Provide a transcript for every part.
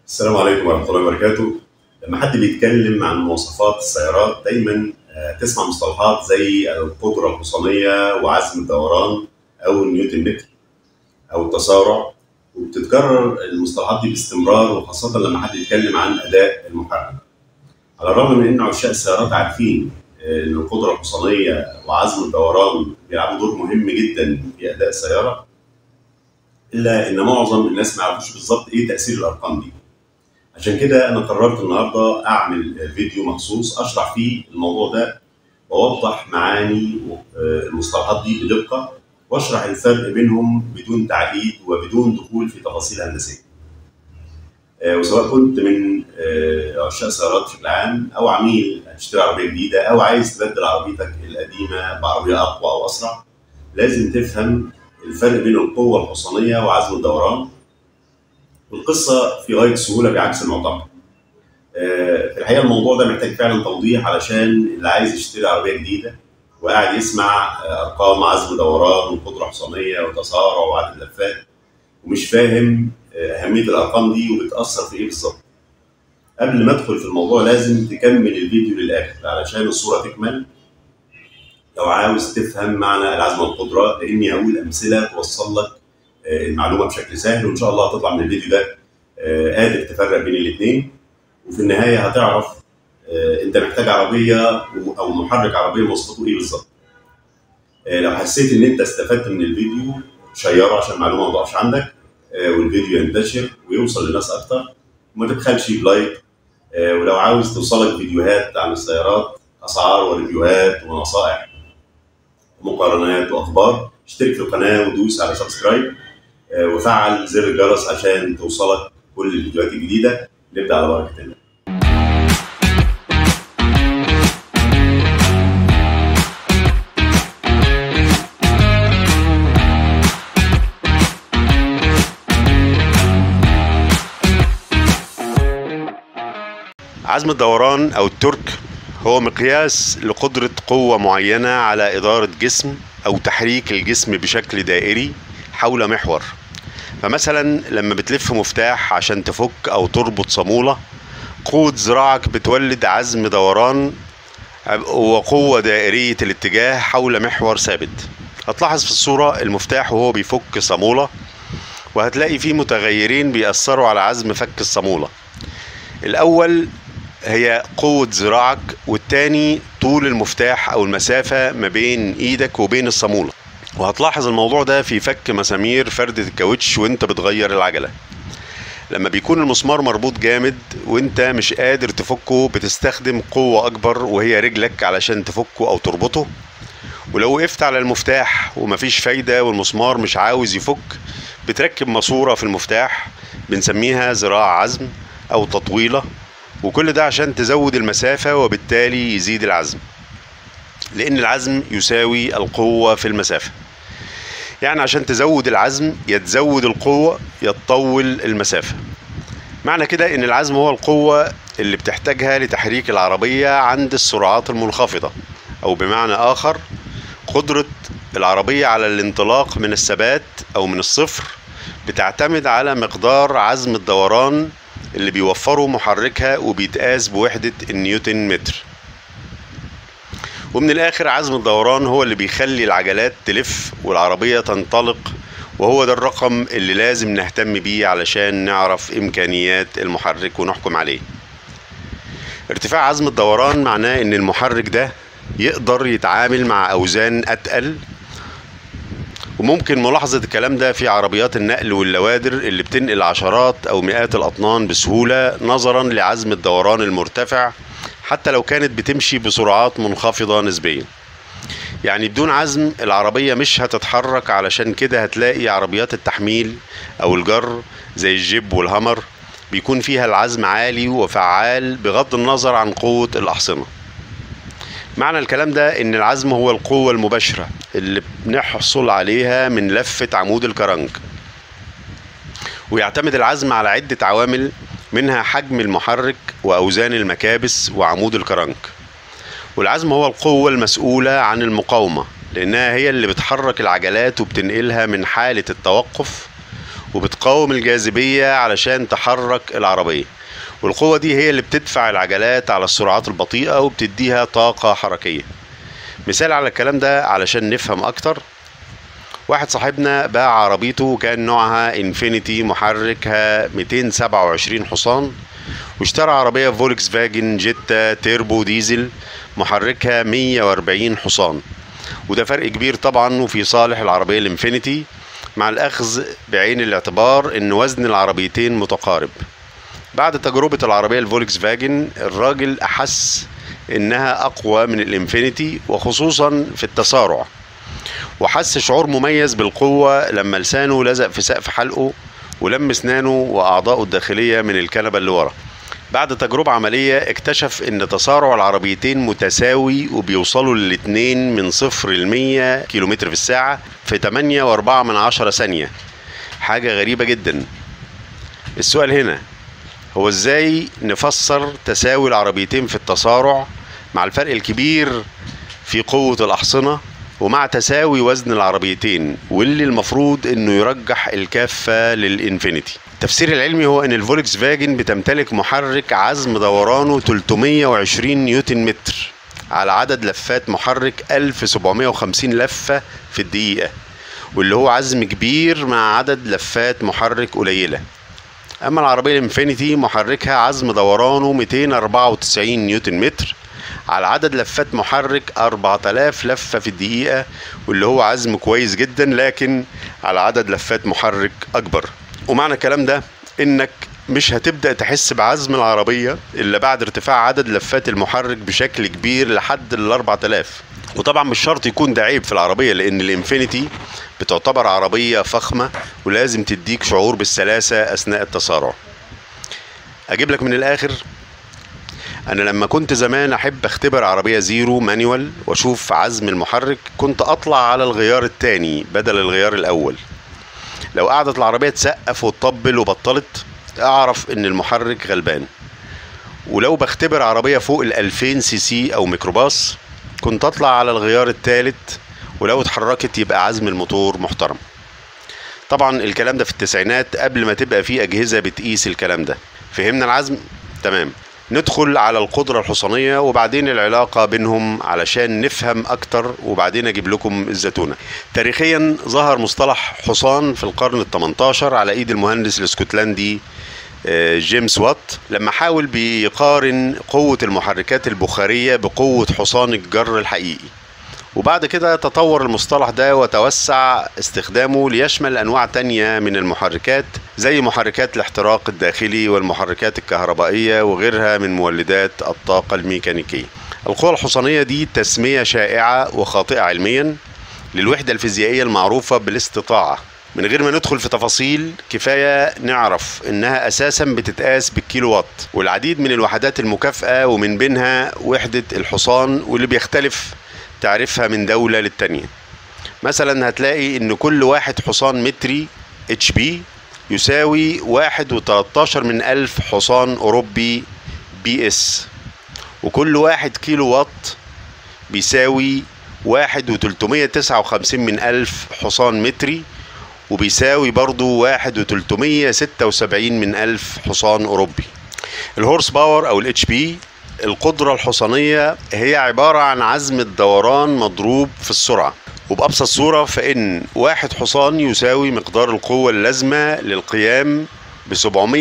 السلام عليكم ورحمة الله وبركاته. لما حد بيتكلم عن مواصفات السيارات دايما تسمع مصطلحات زي القدرة الحصانية وعزم الدوران أو النيوتن متر أو التسارع، وبتتكرر المصطلحات دي باستمرار، وخاصة لما حد يتكلم عن أداء المحرك. على الرغم من أن عشاق السيارات عارفين أن القدرة الحصانية وعزم الدوران بيلعبوا دور مهم جدا في أداء السيارة، إلا أن معظم الناس ما يعرفوش بالظبط إيه تأثير الأرقام دي. عشان كده أنا قررت النهارده أعمل فيديو مخصوص أشرح فيه الموضوع ده وأوضح معاني المصطلحات دي بدقة، وأشرح الفرق بينهم بدون تعقيد وبدون دخول في تفاصيل هندسية. وسواء كنت من عشاق السيارات بشكل عام أو عميل هتشتري عربية جديدة أو عايز تبدل عربيتك القديمة بعربية أقوى أو أسرع، لازم تفهم الفرق بين القوة الحصانية وعزم الدوران. والقصة في غاية السهولة بعكس المعتقد. في الحقيقة الموضوع ده محتاج فعلا توضيح، علشان اللي عايز يشتري عربية جديدة وقاعد يسمع أرقام عزم دوران وقدرة حصانية وتسارع وعدد لفات ومش فاهم أهمية الأرقام دي وبتأثر في إيه بالظبط. قبل ما أدخل في الموضوع لازم تكمل الفيديو للآخر علشان الصورة تكمل. لو عاوز تفهم معنى العزم والقدرة، لأني هقول أمثلة توصل لك المعلومة بشكل سهل، وإن شاء الله هتطلع من الفيديو ده قادر تفرق بين الاثنين، وفي النهاية هتعرف أنت محتاج عربية أو محرك عربية مواصفاته إيه بالظبط. لو حسيت إن أنت استفدت من الفيديو شيره عشان المعلومة ما تقفش عندك، والفيديو ينتشر ويوصل لناس أكتر، وما تبخلش بلايك. ولو عاوز توصلك فيديوهات عن السيارات، أسعار وريفيوهات ونصائح ومقارنات وأخبار، اشترك في القناة ودوس على سبسكرايب وفعل زر الجرس عشان توصلك كل الفيديوهات الجديدة. نبدأ على بركة الله. عزم الدوران أو التورك هو مقياس لقدرة قوة معينة على إدارة جسم أو تحريك الجسم بشكل دائري حول محور. فمثلا لما بتلف مفتاح عشان تفك أو تربط صامولة، قوة ذراعك بتولد عزم دوران وقوة دائرية الاتجاه حول محور ثابت. هتلاحظ في الصورة المفتاح وهو بيفك صامولة، وهتلاقي فيه متغيرين بيأثروا على عزم فك الصامولة. الأول هي قوة ذراعك، والتاني طول المفتاح أو المسافة ما بين إيدك وبين الصامولة. وهتلاحظ الموضوع ده في فك مسامير فردة الكاوتش وانت بتغير العجلة. لما بيكون المسمار مربوط جامد وانت مش قادر تفكه، بتستخدم قوة أكبر وهي رجلك علشان تفكه أو تربطه. ولو وقفت على المفتاح ومفيش فايدة والمسمار مش عاوز يفك، بتركب ماسورة في المفتاح بنسميها ذراع عزم أو تطويلة، وكل ده عشان تزود المسافة وبالتالي يزيد العزم، لأن العزم يساوي القوة في المسافة. يعني عشان تزود العزم يا تزود القوة يا تطول المسافة. معنى كده إن العزم هو القوة اللي بتحتاجها لتحريك العربية عند السرعات المنخفضة، أو بمعنى آخر قدرة العربية على الانطلاق من الثبات أو من الصفر بتعتمد على مقدار عزم الدوران اللي بيوفره محركها، وبيتقاس بوحدة النيوتن متر. ومن الآخر عزم الدوران هو اللي بيخلي العجلات تلف والعربية تنطلق، وهو ده الرقم اللي لازم نهتم بيه علشان نعرف إمكانيات المحرك ونحكم عليه. ارتفاع عزم الدوران معناه إن المحرك ده يقدر يتعامل مع أوزان أتقل، وممكن ملاحظة الكلام ده في عربيات النقل واللوادر اللي بتنقل عشرات أو مئات الأطنان بسهولة نظرا لعزم الدوران المرتفع، حتى لو كانت بتمشي بسرعات منخفضة نسبيا. يعني بدون عزم العربية مش هتتحرك. علشان كده هتلاقي عربيات التحميل أو الجر زي الجيب والهامر بيكون فيها العزم عالي وفعال بغض النظر عن قوة الأحصنة. معنى الكلام ده إن العزم هو القوة المباشرة اللي بنحصل عليها من لفة عمود الكرنك، ويعتمد العزم على عدة عوامل، منها حجم المحرك وأوزان المكابس وعمود الكرنك. والعزم هو القوة المسؤولة عن المقاومة، لأنها هي اللي بتحرك العجلات وبتنقلها من حالة التوقف وبتقاوم الجاذبية علشان تحرك العربية، والقوة دي هي اللي بتدفع العجلات على السرعات البطيئة وبتديها طاقة حركية. مثال على الكلام ده علشان نفهم أكتر، واحد صاحبنا باع عربيته كان نوعها انفينيتي محركها 227 حصان، واشترى عربية فولكس فاجن جيتا تيربو ديزل محركها 140 حصان، وده فرق كبير طبعا وفي صالح العربية الانفينيتي، مع الأخذ بعين الاعتبار ان وزن العربيتين متقارب. بعد تجربة العربية الفولكس فاجن الراجل أحس انها أقوى من الانفينيتي وخصوصا في التسارع، وحس شعور مميز بالقوة لما لسانه لزق في سقف حلقه ولم اسنانه وأعضائه الداخلية من الكنبة اللي ورا. بعد تجربة عملية اكتشف ان تسارع العربيتين متساوي وبيوصلوا الاتنين من 0 ل 100 كيلومتر في الساعة في 8.4 ثانية، حاجة غريبة جدا. السؤال هنا هو ازاي نفسر تساوي العربيتين في التسارع مع الفرق الكبير في قوة الأحصنة ومع تساوي وزن العربيتين، واللي المفروض انه يرجح الكافة للانفينيتي. التفسير العلمي هو ان الفولكس فاجن بتمتلك محرك عزم دورانه 320 نيوتن متر على عدد لفات محرك 1750 لفة في الدقيقة، واللي هو عزم كبير مع عدد لفات محرك قليلة. اما العربية الانفينيتي محركها عزم دورانه 294 نيوتن متر على عدد لفات محرك 4000 لفة في الدقيقة، واللي هو عزم كويس جدا لكن على عدد لفات محرك أكبر. ومعنى الكلام ده إنك مش هتبدأ تحس بعزم العربية إلا بعد ارتفاع عدد لفات المحرك بشكل كبير لحد 4000. وطبعا مش شرط يكون ده عيب في العربية، لأن الانفينيتي بتعتبر عربية فخمة ولازم تديك شعور بالسلاسة أثناء التسارع. أجيب لك من الآخر، أنا لما كنت زمان أحب أختبر عربية زيرو مانيوال وأشوف عزم المحرك كنت أطلع على الغيار التاني بدل الغيار الأول. لو قعدت العربية تسقف وتطبل وبطلت أعرف إن المحرك غلبان. ولو بختبر عربية فوق 2000 سي سي أو ميكروباص كنت أطلع على الغيار التالت، ولو اتحركت يبقى عزم الموتور محترم. طبعا الكلام ده في التسعينات قبل ما تبقى فيه أجهزة بتقيس الكلام ده. فهمنا العزم؟ تمام. ندخل على القدرة الحصانية وبعدين العلاقة بينهم علشان نفهم أكتر، وبعدين أجيب لكم الزتونة. تاريخيا ظهر مصطلح حصان في القرن ال18 على إيد المهندس الاسكتلندي جيمس وات، لما حاول بيقارن قوة المحركات البخارية بقوة حصان الجر الحقيقي. وبعد كده تطور المصطلح ده وتوسع استخدامه ليشمل أنواع تانية من المحركات زي محركات الاحتراق الداخلي والمحركات الكهربائية وغيرها من مولدات الطاقة الميكانيكية. القوى الحصانية دي تسمية شائعة وخاطئة علميا للوحدة الفيزيائية المعروفة بالاستطاعة. من غير ما ندخل في تفاصيل كفاية نعرف إنها أساسا بتتقاس بالكيلو وات والعديد من الوحدات المكافئة، ومن بينها وحدة الحصان واللي بيختلف تعرفها من دولة للتانية. مثلا هتلاقي ان كل واحد حصان متري HP يساوي 1.13 حصان اوروبي BS، وكل 1 كيلو وات بيساوي 1.359 حصان متري، وبيساوي برضو 1.376 حصان اوروبي. الهورس باور او HP القدرة الحصانية هي عبارة عن عزم الدوران مضروب في السرعة، وبأبسط صورة فإن 1 حصان يساوي مقدار القوة اللازمة للقيام ب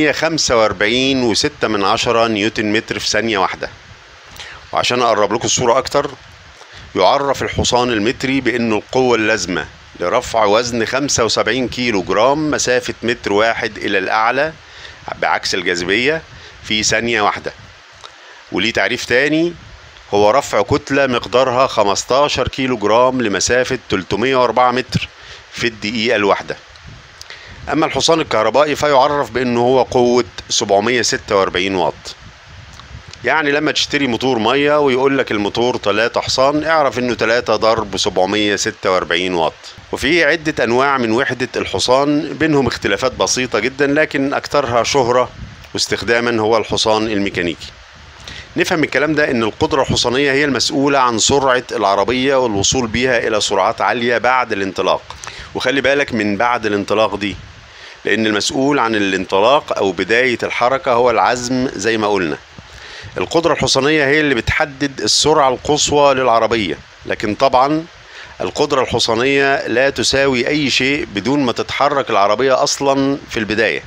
745.6 نيوتن متر في ثانية واحدة. وعشان أقرب لكم الصورة أكتر، يعرف الحصان المتري بأنه القوة اللازمة لرفع وزن 75 كيلو جرام مسافة متر واحد إلى الأعلى بعكس الجاذبية في ثانية واحدة. وليه تعريف تاني، هو رفع كتلة مقدارها 15 كيلو جرام لمسافة 304 متر في الدقيقة الواحدة. أما الحصان الكهربائي فيعرف بأنه هو قوة 746 واط. يعني لما تشتري موتور مية ويقول لك الموتور 3 حصان، اعرف انه 3 ضرب 746 واط. وفي عدة انواع من وحدة الحصان بينهم اختلافات بسيطة جدا، لكن اكثرها شهرة واستخداما هو الحصان الميكانيكي. نفهم الكلام ده ان القدرة الحصانية هي المسؤولة عن سرعة العربية والوصول بيها الى سرعات عالية بعد الانطلاق. وخلي بالك من بعد الانطلاق دي، لأن المسؤول عن الانطلاق أو بداية الحركة هو العزم زي ما قلنا. القدرة الحصانية هي اللي بتحدد السرعة القصوى للعربية، لكن طبعا القدرة الحصانية لا تساوي أي شيء بدون ما تتحرك العربية أصلا في البداية.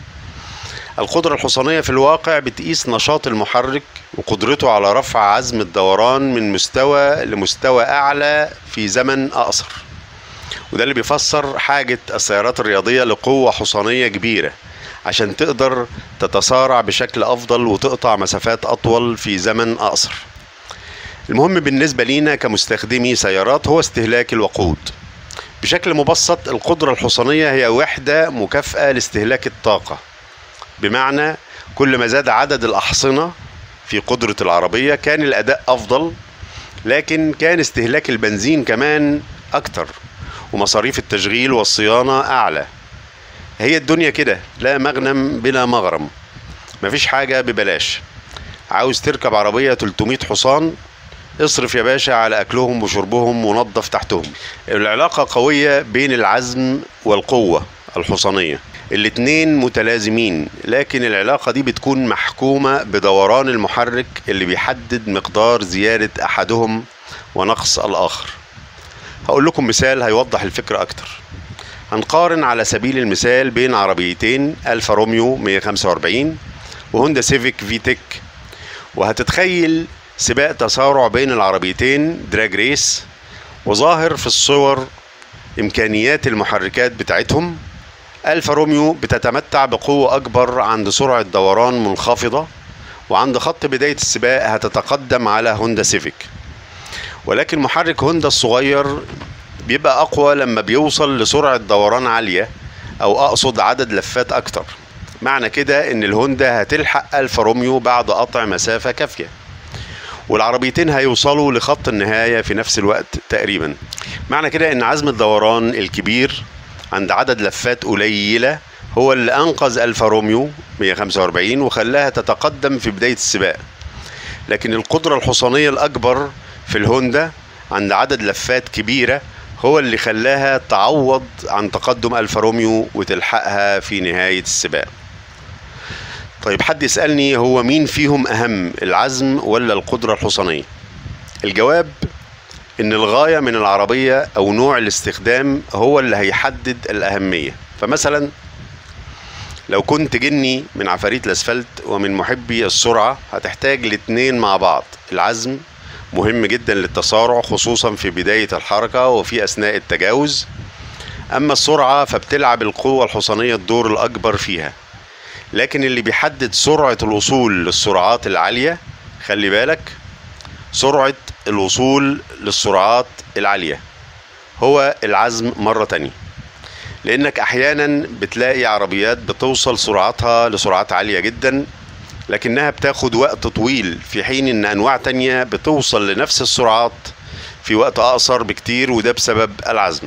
القدرة الحصانية في الواقع بتقيس نشاط المحرك وقدرته على رفع عزم الدوران من مستوى لمستوى أعلى في زمن أقصر، وده اللي بيفسر حاجة السيارات الرياضية لقوة حصانية كبيرة عشان تقدر تتسارع بشكل أفضل وتقطع مسافات أطول في زمن أقصر. المهم بالنسبة لينا كمستخدمي سيارات هو استهلاك الوقود. بشكل مبسط القدرة الحصانية هي وحدة مكافأة لاستهلاك الطاقة، بمعنى كل ما زاد عدد الأحصنة في قدرة العربية كان الأداء أفضل، لكن كان استهلاك البنزين كمان أكتر ومصاريف التشغيل والصيانة أعلى. هي الدنيا كده، لا مغنم بلا مغرم، مفيش حاجة ببلاش. عاوز تركب عربية 300 حصان، اصرف يا باشا على أكلهم وشربهم ونظف تحتهم. العلاقة قوية بين العزم والقوة الحصانية، الاتنين متلازمين، لكن العلاقة دي بتكون محكومة بدوران المحرك اللي بيحدد مقدار زيادة أحدهم ونقص الآخر. هقول لكم مثال هيوضح الفكرة أكتر. هنقارن على سبيل المثال بين عربيتين ألفا روميو 145 وهوندا سيفيك فيتك، وهتتخيل سباق تسارع بين العربيتين دراج ريس، وظاهر في الصور إمكانيات المحركات بتاعتهم. ألفا روميو بتتمتع بقوة أكبر عند سرعة دوران منخفضة، وعند خط بداية السباق هتتقدم على هوندا سيفيك، ولكن محرك هوندا الصغير بيبقى أقوى لما بيوصل لسرعة دوران عالية، أو أقصد عدد لفات أكتر. معنى كده إن الهوندا هتلحق ألفا روميو بعد قطع مسافة كافية، والعربيتين هيوصلوا لخط النهاية في نفس الوقت تقريبا. معنى كده إن عزم الدوران الكبير عند عدد لفات قليلة هو اللي أنقذ ألفا روميو 145 وخلاها تتقدم في بداية السباق، لكن القدرة الحصانية الأكبر في الهوندا عند عدد لفات كبيرة هو اللي خلاها تعوض عن تقدم ألفا روميو وتلحقها في نهاية السباق. طيب حد يسألني هو مين فيهم أهم، العزم ولا القدرة الحصانية؟ الجواب إن الغاية من العربية أو نوع الاستخدام هو اللي هيحدد الأهمية. فمثلا لو كنت جني من عفاريت الأسفلت ومن محبي السرعة هتحتاج الاتنين مع بعض. العزم مهم جدا للتسارع خصوصا في بداية الحركة وفي أثناء التجاوز، أما السرعة فبتلعب القوة الحصانية الدور الأكبر فيها. لكن اللي بيحدد سرعة الوصول للسرعات العالية، خلي بالك، سرعة الوصول للسرعات العالية هو العزم مرة تانية، لأنك أحيانا بتلاقي عربيات بتوصل سرعتها لسرعات عالية جدا لكنها بتاخد وقت طويل، في حين إن أنواع تانية بتوصل لنفس السرعات في وقت أقصر بكتير، وده بسبب العزم.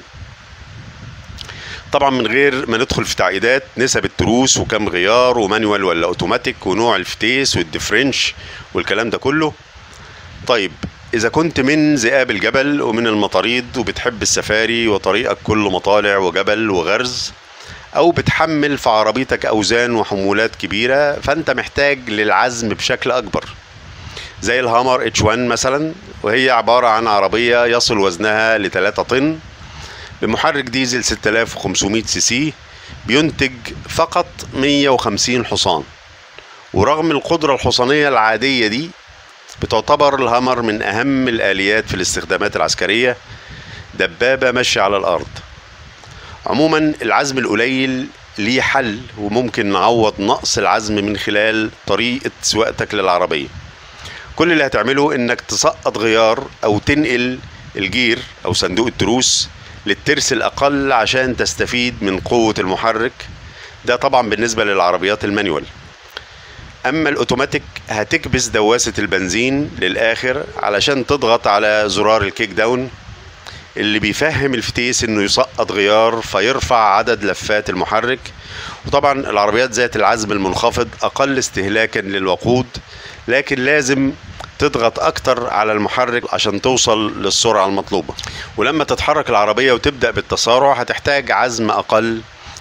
طبعا من غير ما ندخل في تعقيدات نسب التروس وكم غيار ومانوال ولا اوتوماتيك ونوع الفتيس والديفرنش والكلام ده كله. طيب إذا كنت من ذئاب الجبل ومن المطاريد وبتحب السفاري وطريقك كله مطالع وجبل وغرز، أو بتحمل في عربيتك أوزان وحمولات كبيرة، فأنت محتاج للعزم بشكل أكبر، زي الهامر H1 مثلا، وهي عبارة عن عربية يصل وزنها ل3 طن بمحرك ديزل 6500 سي سي، بينتج فقط 150 حصان. ورغم القدرة الحصانية العادية دي بتعتبر الهامر من أهم الآليات في الاستخدامات العسكرية، دبابة ماشية على الأرض. عموما العزم القليل ليه حل، وممكن نعوض نقص العزم من خلال طريقة سواقتك للعربية. كل اللي هتعمله انك تسقط غيار او تنقل الجير او صندوق التروس للترس الأقل عشان تستفيد من قوة المحرك. ده طبعا بالنسبة للعربيات المانيوال. أما الأوتوماتيك هتكبس دواسة البنزين للآخر علشان تضغط على زرار الكيك داون اللي بيفهم الفتيس إنه يسقط غيار فيرفع عدد لفات المحرك. وطبعا العربيات ذات العزم المنخفض أقل استهلاكا للوقود، لكن لازم تضغط أكتر على المحرك عشان توصل للسرعة المطلوبة. ولما تتحرك العربية وتبدأ بالتسارع هتحتاج عزم أقل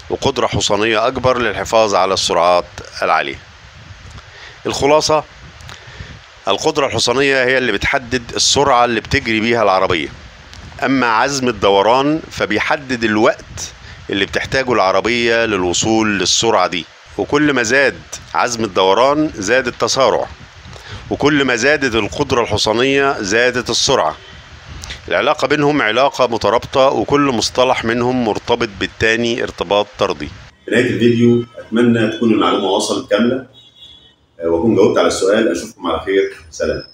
وقدرة حصانية أكبر للحفاظ على السرعات العالية. الخلاصة، القدرة الحصانية هي اللي بتحدد السرعة اللي بتجري بيها العربية، أما عزم الدوران فبيحدد الوقت اللي بتحتاجه العربية للوصول للسرعة دي. وكل ما زاد عزم الدوران زاد التسارع، وكل ما زادت القدرة الحصانية زادت السرعة. العلاقة بينهم علاقة مترابطة، وكل مصطلح منهم مرتبط بالتاني ارتباط طردي. في نهاية الفيديو أتمنى تكون المعلومة وصلت كاملة وأكون جاوبت على السؤال. أشوفكم على خير. سلام.